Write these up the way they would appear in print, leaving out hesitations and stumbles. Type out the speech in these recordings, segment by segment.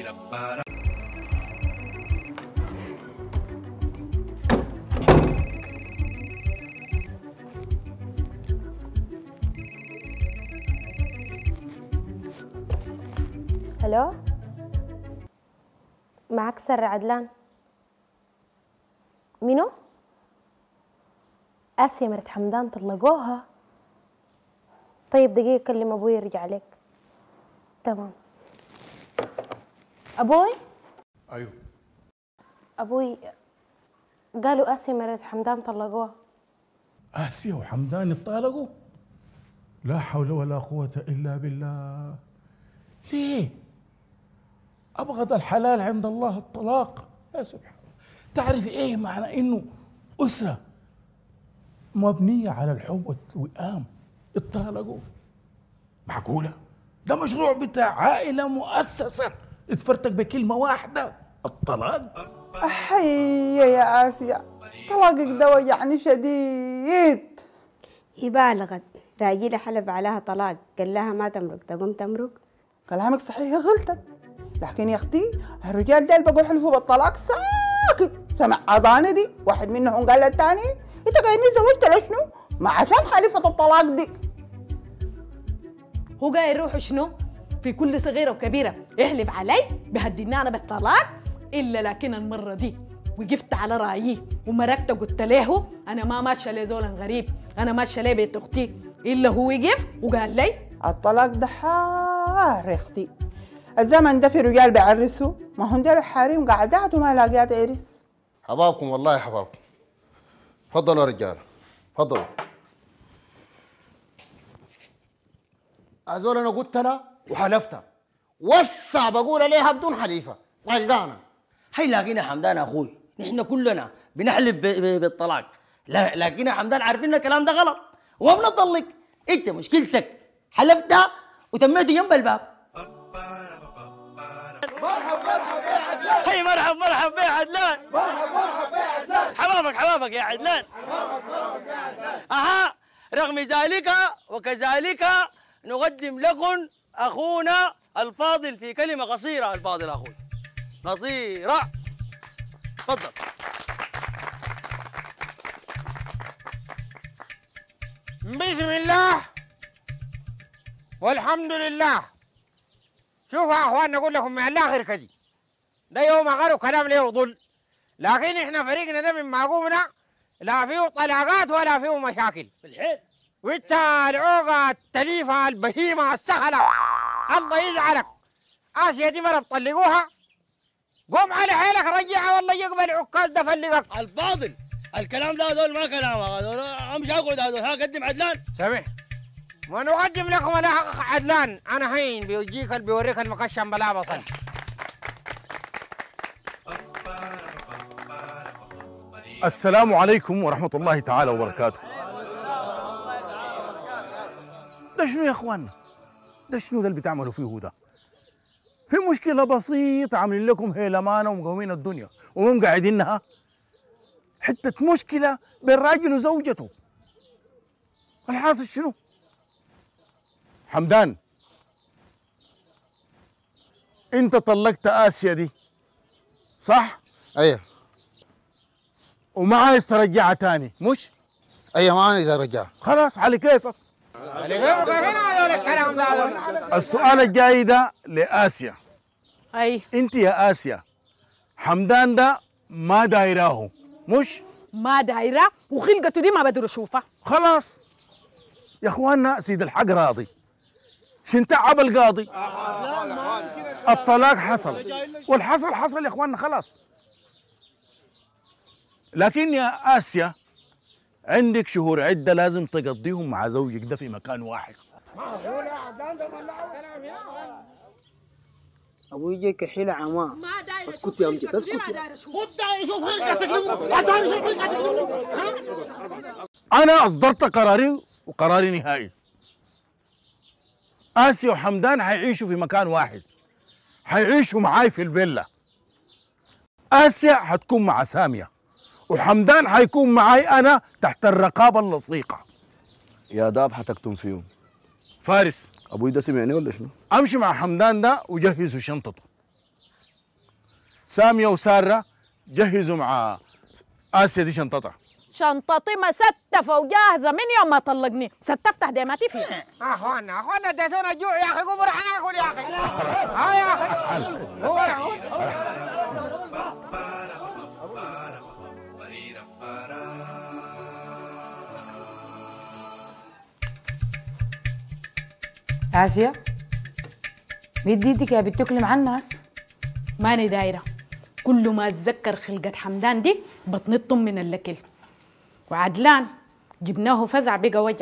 الو، معك سر عدلان. مينو؟ آسيا مرت حمدان طلقوها. طيب دقيقة كلم أبوي يرجع عليك. تمام. أبوي؟ أيوه. أبوي قالوا آسيا مرت حمدان طلقوها. آسيا وحمدان اتطلقوا؟ لا حول ولا قوة إلا بالله. ليه؟ أبغض الحلال عند الله الطلاق. يا سبحان الله. تعرف إيه معنى إنه أسرة مبنية على الحب والوئام اتطلقوا؟ معقولة؟ ده مشروع بتاع عائلة مؤسسة اتفرتك بكلمة واحدة، الطلاق. أحيي يا آسيا، طلاقك ده وجعني شديد. هي بالغت، راجل حلف عليها طلاق، قال لها ما تمرق تقوم تمرق. كلامك صحيح غلطت، لكن يا اختي الرجال ديل بقوا يحلفوا بالطلاق ساكت. سمع أضاني دي واحد منهم قال للتاني انت قايلني زوجت لشنو؟ ما عشان حلفة الطلاق دي. هو قايل يروح شنو؟ في كل صغيرة وكبيرة يحلف علي بهديني أنا بالطلاق، إلا لكن المرة دي وقفت على رأيي ومركت قلت له أنا ما ماشية لزول غريب، أنا ماشية لبيت أختي، إلا هو وقف وقال لي الطلاق ده حار يا اختي. الزمن ده في رجال بيعرسوا، ما هم دول الحريم قعدات وما لاقيات عرس. حبابكم والله يا حبابكم. تفضلوا يا رجال، تفضلوا. أزول أنا قلت لها وحلفتها، وسع بقول عليها بدون حليفة، طلقانا. هي لاقينا حمدان أخوي، نحن كلنا بنحلف بالطلاق، لكن يا حمدان عارفين الكلام ده غلط وما بنطلق. أنت مشكلتك حلفتها وتميته جنب الباب. مرحب يا عدلان. هي مرحب يا عدلان. مرحب يا عدلان. حبابك يا عدلان. مرحب يا عدلان. أها، رغم ذلك وكذلك نقدم لكم أخونا الفاضل في كلمة قصيرة. الفاضل أخوي قصيرة، تفضل. بسم الله والحمد لله. شوفوا يا اخوان، نقول لكم من الاخر كده، ده يوم غير كلام ليه وضل، لكن احنا فريقنا ده من معقومنا لا فيه طلاقات ولا فيه مشاكل بالحيل. وانت العوقه التليفه البهيمه السهله الله يزعلك. آسيا دي مرة بطلقوها، قوم على حيلك رجعها والله يقبل عكاز ده فلقك. الفاضل الكلام ده هذول ما كلام، هذول امشي اقعد، هذول ها قدم عدلان. سامح، ما نقدم لكم انا عدلان، انا هين بيجيك بيوريك المكشم بلا بصل. السلام عليكم ورحمة الله تعالى وبركاته. ده شنو يا اخوانا؟ ده شنو ده اللي بتعملوا فيه ده؟ في مشكلة بسيطة عاملين لكم هيلمانة ومقومين الدنيا وهم قاعدينها. حتة مشكلة بين راجل وزوجته. الحاصل شنو؟ حمدان، انت طلقت آسيا دي صح؟ ايوه. وما عايز ترجعها تاني مش؟ ايوه ما عايز ارجعها. خلاص على كيفك. السؤال الجاي ده لآسيا. أي انت يا آسيا، حمدان ده ما دايراه مش؟ ما دايرة وخلقته دي ما بدر أشوفها. خلاص يا اخوانا، سيد الحق راضي. شن تعب القاضي؟ الطلاق حصل والحصل حصل يا اخوانا خلاص. لكن يا آسيا عندك شهور عدة لازم تقضيهم مع زوجك ده في مكان واحد. ابوي يجيك حيلة عماه. اسكت يا امجد، اسكت. انا اصدرت قراري وقراري نهائي. آسيا وحمدان حيعيشوا في مكان واحد، حيعيشوا معاي في الفيلا. آسيا حتكون مع سامية وحمدان حيكون معاي أنا تحت الرقابة اللصيقة. يا داب حتكتم فيهم. فارس، ابوي ده سمعني ولا شنو؟ امشي مع حمدان ده وجهزوا شنطته. ساميه وساره جهزوا مع اسيا دي شنطتها. شنطتي مستفة وجاهزة من يوم ما طلقني، ستفتح ديماتي فيها. اخوانا اديتونا الجوع يا اخي، قوموا رح ناكل يا اخي. ها يا اخي آسيا مد ايدك يا بتاكلي مع الناس. ماني دايرة، كل ما اتذكر خلقة حمدان دي بطني من الاكل، وعدلان جبناه فزع بقى وجع.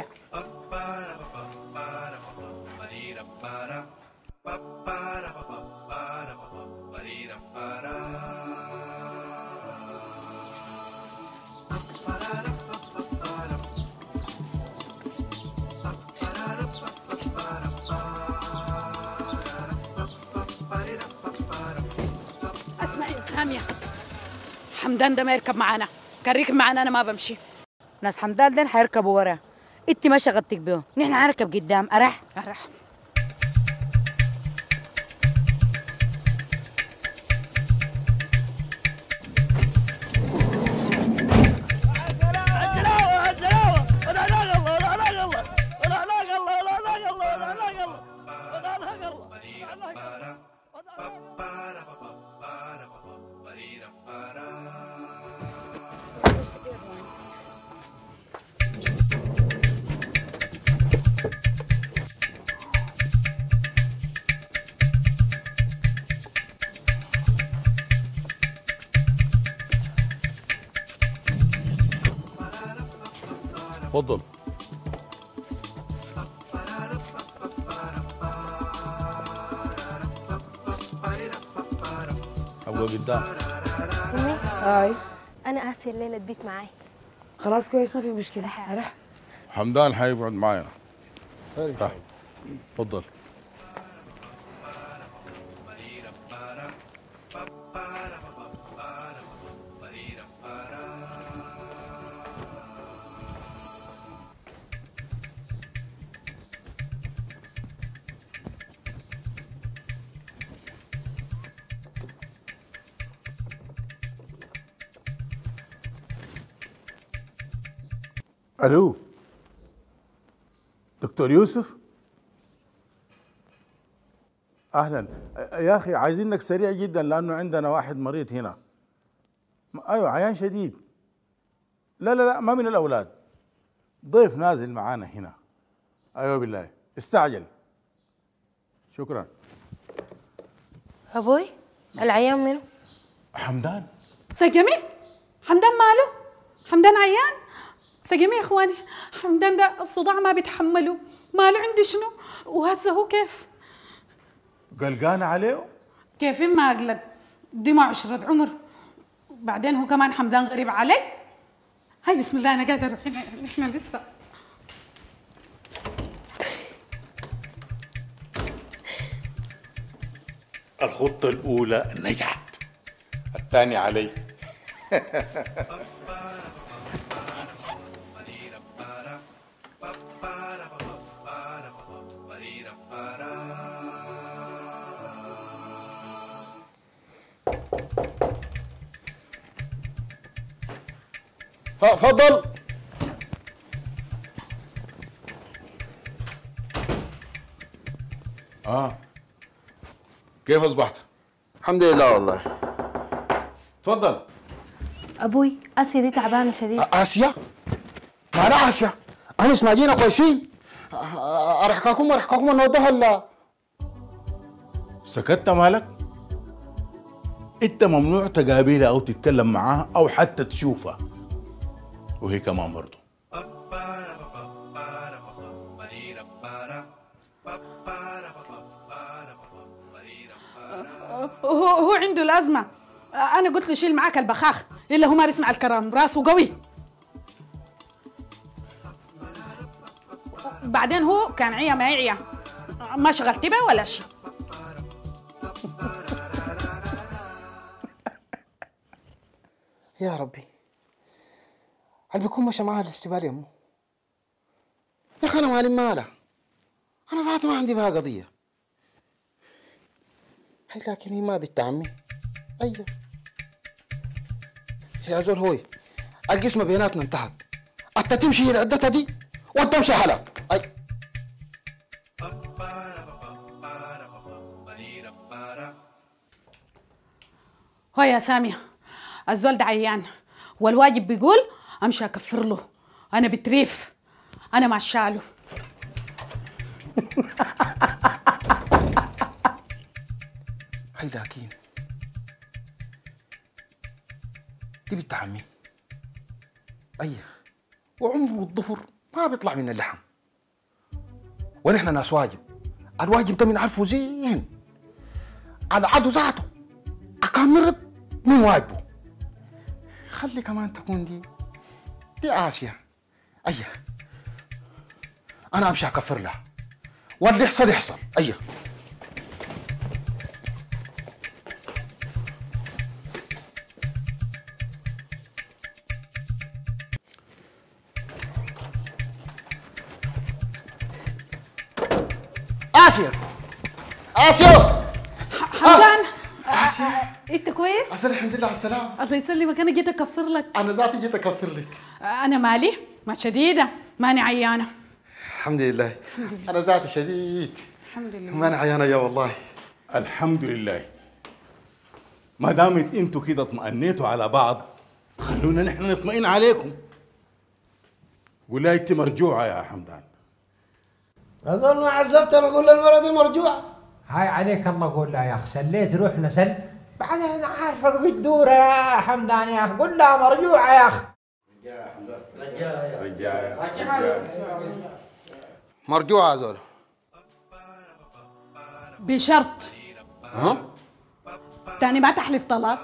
اسمعي سامية، حمدان ده ما يركب معانا، كان ركب معانا انا ما بمشي. ناس حمدان دين حيركبوا ورا، انت ما شغلتك بيهم، نحن حنركب قدام. ارح تفضل. ابقى قدام. هاي انا اسيا الليله تبيت معاي. خلاص كويس ما في مشكله. ارح حمدان حيقعد معانا. راح تفضل. الو دكتور يوسف، اهلا يا اخي، عايزينك سريع جدا لانه عندنا واحد مريض هنا. ايوه عيان شديد. لا ما من الاولاد، ضيف نازل معانا هنا. ايوه بالله استعجل. شكرا. ابوي العيان منو؟ حمدان. سقمي؟ حمدان ماله؟ حمدان عيان؟ سقمي يا اخواني، حمدان ده الصداع ما بيتحمله، ماله عنده شنو؟ وهسه هو كيف؟ قلقان عليه؟ كيف ما اقلق؟ دي ما عشرة عمر، بعدين هو كمان حمدان غريب علي. هاي بسم الله انا قاعده اروح، احنا لسه. الخطة الأولى نجحت، الثانية علي. تفضل. كيف أصبحت؟ الحمد لله والله. تفضل. ابوي اسيا دي تعبانه شديد. اسيا؟ ما انا اسيا، انا اسماعيليين كويسين. ارحكاكم نودوها ولا سكتت مالك؟ انت ممنوع تقابلها او تتكلم معاها او حتى تشوفها، وهي كمان برضه. هو عنده الازمه، انا قلت له شيل معاك البخاخ، الا هو ما بيسمع الكلام، راسه قوي. بعدين هو كان عيا ما يعيا، ما شغلت به ولا شيء. يا ربي، هل بيكون مشى معاها الاستبال يا امه؟ يا اخي انا مالي مالها، انا ذاتي ما عندي بها قضيه. هي لكن هي ما بنت عمي، ايوه يا زول هوي، القسمه بيناتنا انتهت، انت تمشي هي عدتها دي وانت تمشي حلا. اي هو يا سامية الزول ده عيان والواجب بيقول امشي اكفر له، انا بتريف، انا ماشاله. هاي لكن دي بنت عمي. ايه وعمره الظفر ما بيطلع من اللحم، ونحن ناس واجب، الواجب ده بنعرفه زين، على عدو ذاته أكمرت من واجبه. خلي كمان تكون دي آسيا. أيه أنا أمشي أكفر لها واللي يحصل يحصل. أيه آسيا آسيا حمدان انت كويس؟ أصل الحمد لله على السلامة. الله يسلمك، انا جيت اكفر لك. أنا ذاتي جيت أكفر لك. انا مالي ما شديده، ماني عيانه. الحمد لله. أنا ذاتي شديد. الحمد لله. ما أنا عيانة يا والله. الحمد لله. ما دامت انتوا كده اطمأنيتوا على بعض، خلونا نحن نطمئن عليكم. ولايتي مرجوعة يا حمدان. أظن عذبتنا بقول المرة دي مرجوعة. هاي عليك الله قول لها يا أخ، سليت روحنا سل. بعد أنا عارفك بتدور يا حمدان يا أخ، قول لها مرجوعة يا أخ. مرجوعة يا زول. بشرط ها؟ تاني ما تحلف طلاق.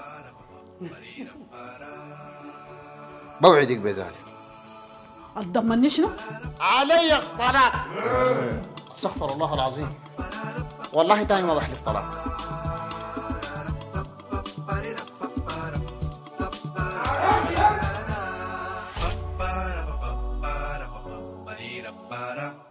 بوعدك بذلك. تضمني شنو؟ علي الطلاق. استغفر الله العظيم، والله تاني ما بحلف طلاق.